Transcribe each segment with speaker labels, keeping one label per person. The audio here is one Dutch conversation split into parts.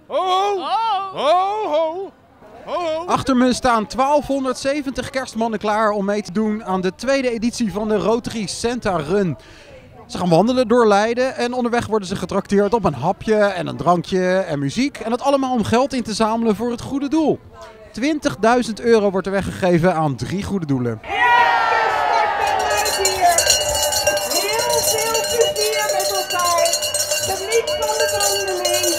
Speaker 1: Ho, ho! Ho, ho! Ho, ho!
Speaker 2: Achter me staan 1270 kerstmannen klaar om mee te doen aan de tweede editie van de Rotary Santa Run. Ze gaan wandelen door Leiden en onderweg worden ze getrakteerd op een hapje en een drankje en muziek. En dat allemaal om geld in te zamelen voor het goede doel. €20.000 wordt er weggegeven aan 3 goede doelen.
Speaker 3: Heel veel plezier met elkaar. Geniet van de wandeling.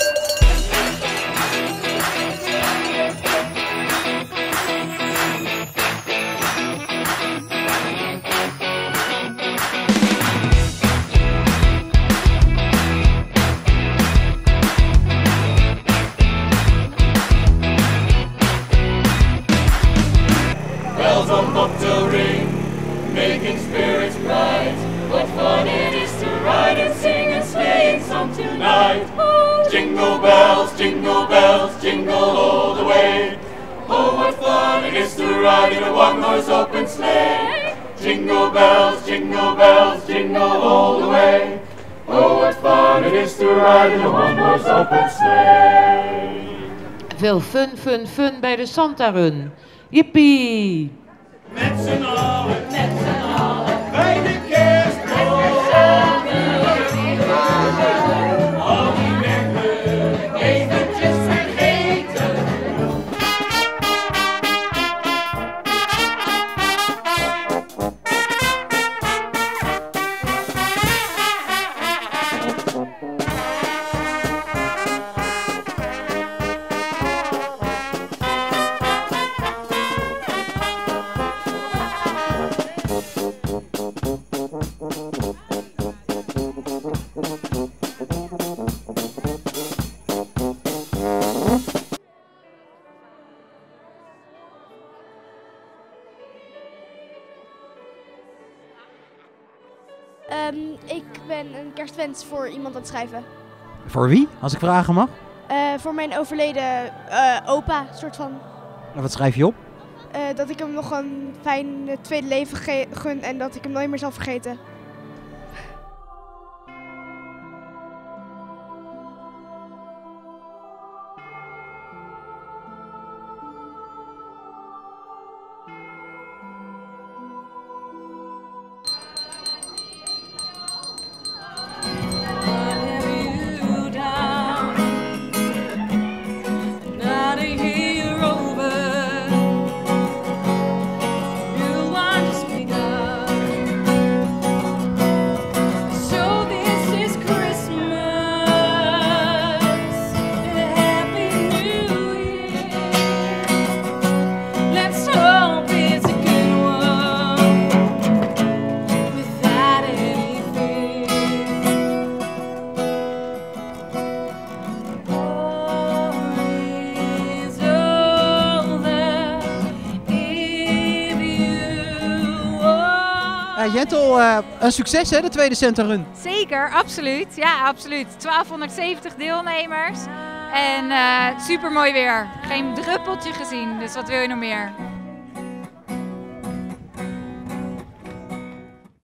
Speaker 4: Bells on bobtail ring, making spirits bright. What fun it is to ride and sing and sleigh in song tonight. Jingle bells, jingle all the way. Oh, what fun it is to ride in a one-horse open sleigh. Jingle bells, jingle all the way. Oh, what fun it is to ride in a one-horse open sleigh.
Speaker 5: Veel fun bij de Santa Run. Jippie!
Speaker 4: Met z'n allen, bij de kerstboom. Al die wekken eventjes vergeten.
Speaker 6: Ik ben een kerstwens voor iemand aan het schrijven.
Speaker 2: Voor wie, als ik vragen mag?
Speaker 6: Voor mijn overleden opa, soort van.
Speaker 2: En wat schrijf je op?
Speaker 6: Dat ik hem nog een fijn tweede leven gun en dat ik hem nooit meer zal vergeten.
Speaker 2: Jentel, een succes hè, de tweede Santa Run.
Speaker 7: Zeker, absoluut. Ja, absoluut. 1270 deelnemers en super mooi weer. Geen druppeltje gezien, dus wat wil je nog meer?